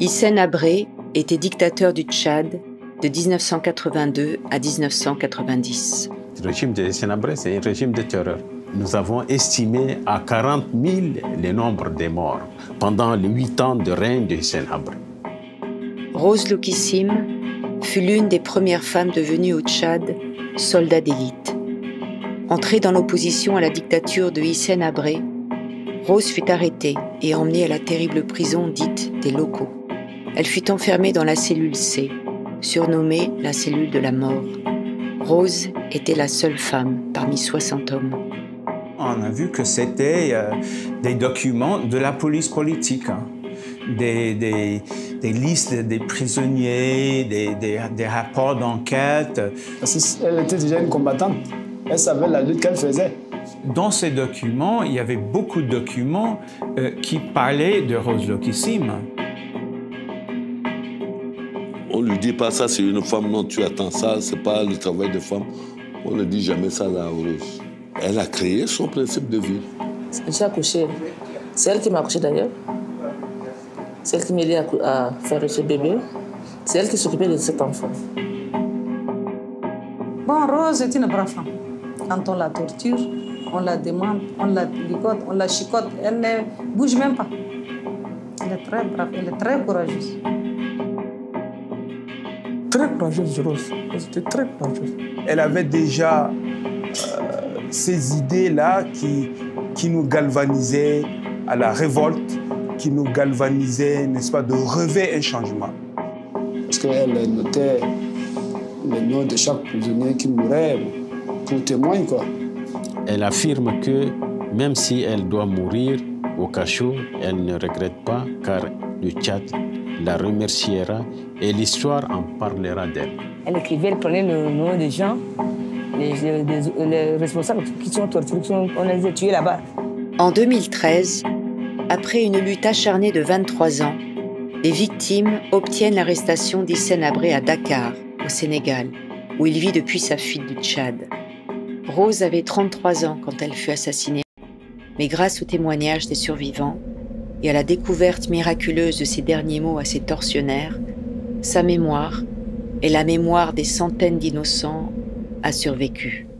Hissène Habré était dictateur du Tchad de 1982 à 1990. Le régime de Hissène Habré, c'est un régime de terreur. Nous avons estimé à 40 000 le nombre des morts pendant les 8 ans de règne de Hissène Habré. Rose Loukissim fut l'une des premières femmes devenues au Tchad soldat d'élite. Entrée dans l'opposition à la dictature de Hissène Habré, Rose fut arrêtée et emmenée à la terrible prison dite des locaux. Elle fut enfermée dans la cellule C, surnommée la cellule de la mort. Rose était la seule femme parmi 60 hommes. On a vu que c'était des documents de la police politique, hein. Des listes des prisonniers, des rapports d'enquête. Parce qu'elle était déjà une combattante. Elle savait la lutte qu'elle faisait. Dans ces documents, il y avait beaucoup de documents qui parlaient de Rose Loukissim. On ne lui dit pas ça, c'est une femme, non, tu attends ça, c'est pas le travail de femme. On ne dit jamais ça à Rose. Elle a créé son principe de vie. J'ai accouché. C'est elle qui m'a accouché d'ailleurs. C'est elle qui m'a aidé à faire ce bébé. C'est elle qui s'occupait de cet enfant. Bon, Rose est une brave femme. Quand on la torture, on la demande, on la ligote, on la chicote, elle ne bouge même pas. Elle est très brave, elle est très courageuse. Très courageuse, Rose. Elle était très courageuse. Elle avait déjà ces idées-là qui nous galvanisaient à la révolte, qui nous galvanisaient, n'est-ce pas, de rêver un changement. Parce qu'elle notait le nom de chaque prisonnier qui mourait pour témoigner, quoi. Elle affirme que même si elle doit mourir au cachot, elle ne regrette pas car le Tchad la remerciera et l'histoire en parlera d'elle. Elle écrivait, elle prenait le nom des gens, les responsables qui sont torturés, on les a tués là-bas. En 2013, après une lutte acharnée de 23 ans, les victimes obtiennent l'arrestation d'Hissène Habré à Dakar, au Sénégal, où il vit depuis sa fuite du Tchad. Rose avait 33 ans quand elle fut assassinée, mais grâce au témoignage des survivants et à la découverte miraculeuse de ses derniers mots à ses tortionnaires, sa mémoire et la mémoire des centaines d'innocents a survécu.